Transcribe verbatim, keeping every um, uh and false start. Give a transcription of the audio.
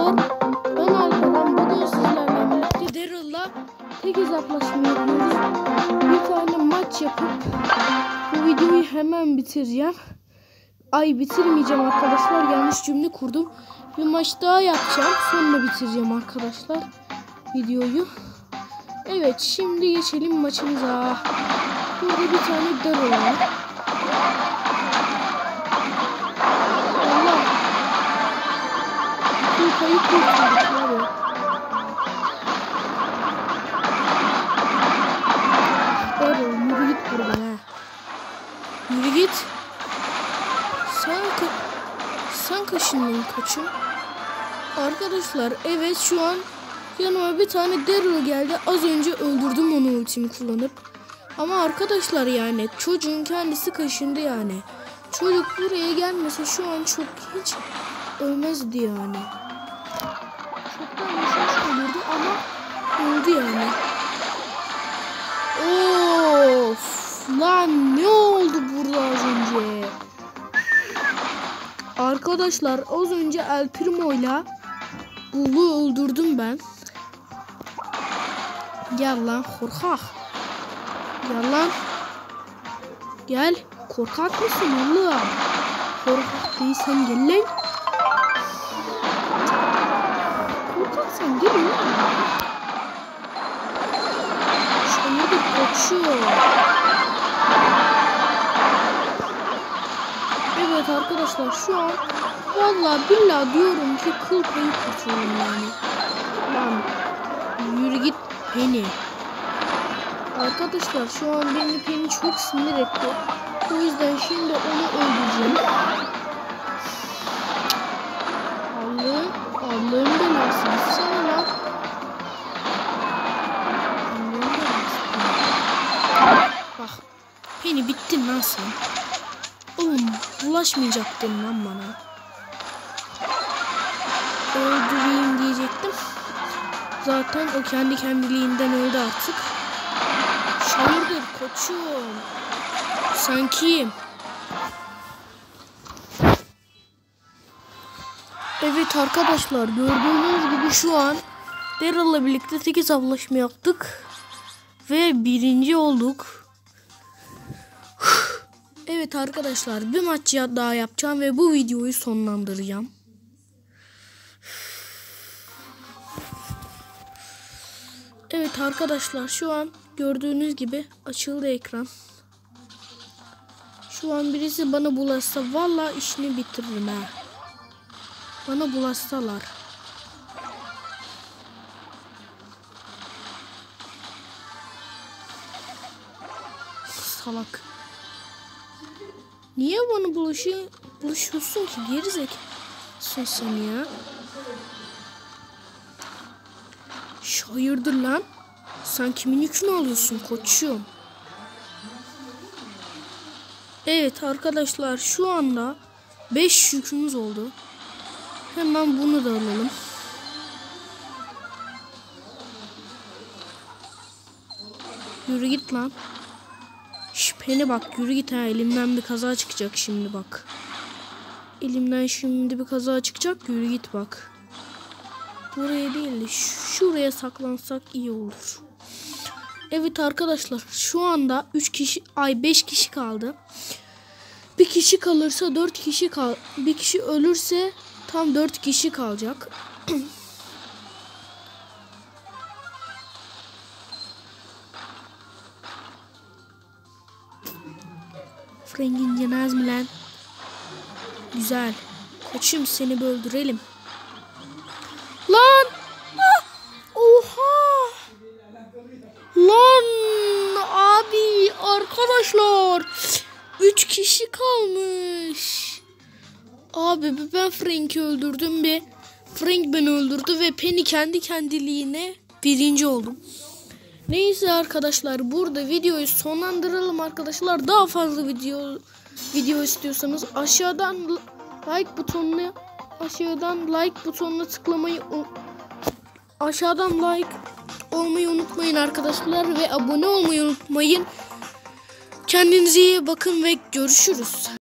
arkadaşlar, ben Alperen. Bugün sizlerle birlikte Daryl'la tek hesaplaşma yapıyoruz. Bir tane maç yapıp bu videoyu hemen bitireceğim. Ay bitirmeyeceğim arkadaşlar, yanlış cümle kurdum. Bir maç daha yapacağım, sonra bitireceğim arkadaşlar videoyu. Evet, şimdi geçelim maçımıza. Burada bir tane Daryl var. Allah. Kayıp kurtulduk abi. Daryl yürü git buradan ha. Yürü git. Sen, ka sen kaşındın kaçın. Arkadaşlar evet, şu an yanıma bir tane Daryl geldi. Az önce öldürdüm onu ultimi kullanıp. Ama arkadaşlar yani çocuğun kendisi kaşındı yani. Çocuk buraya gelmese şu an çok hiç ölmezdi yani. Çoktan yaşamış olurdu ama öldü yani. Of lan, ne oldu burada az önce? Arkadaşlar az önce El Primo'yla Bull'u öldürdüm ben. Gel lan korkak. Gel lan. Gel. Korkak mısın oğlum? Korkak değilsen gel lan. Korkaksan gel lan. Şöyle bir koçuyor. Evet arkadaşlar, şu an vallahi billahi diyorum ki kıl payı kurtuldum yani. Lan yürü git Penny. Arkadaşlar şu an beni Penny çok sinir etti. O yüzden şimdi onu öldüreceğim. Allah'ım, Allah'ım belası, gitsene lan. Allah'ım belası. Bak Penny, bittin lan sen. Oğlum bulaşmayacaktın lan bana. Öldüreyim diyecektim. Zaten o kendi kendiliğinden öldü artık. Hayırdır koçum? Sen kim? Evet arkadaşlar, gördüğünüz gibi şu an Daryl'la birlikte sekiz avlaşma yaptık. Ve birinci olduk. Evet arkadaşlar, bir maç daha yapacağım ve bu videoyu sonlandıracağım. Evet arkadaşlar, şu an gördüğünüz gibi açıldı ekran. Şu an birisi bana bulaşsa vallahi işini bitiririm ha. Bana bulaşsalar. Salak. Niye bana bulaşıyor, bulaşıyorsun ki gerizekalı sen ya? Hayırdır lan? Sen kimin yükünü alıyorsun koçum? Evet arkadaşlar, şu anda beş yükümüz oldu. Hemen bunu da alalım. Yürü git lan. Şüphene bak, yürü git ha, elimden bir kaza çıkacak şimdi bak. Elimden şimdi bir kaza çıkacak, yürü git bak. Buraya değil de şuraya saklansak iyi olur. Evet arkadaşlar, şu anda üç kişi, ay beş kişi kaldı. Bir kişi kalırsa dört kişi kal. Bir kişi ölürse tam dört kişi kalacak. Frank'in cenaz mı lan? Güzel. Koçum, seni bir öldürelim. Lan! Oha! Lan abi arkadaşlar, üç kişi kalmış. Abi ben Frank'i öldürdüm ve Frank beni öldürdü ve Penny kendi kendiliğine birinci oldum. Neyse arkadaşlar, burada videoyu sonlandıralım arkadaşlar. Daha fazla video video istiyorsanız aşağıdan like butonuna aşağıdan like butonuna tıklamayı aşağıdan like olmayı unutmayın arkadaşlar ve abone olmayı unutmayın. Kendinize iyi bakın ve görüşürüz.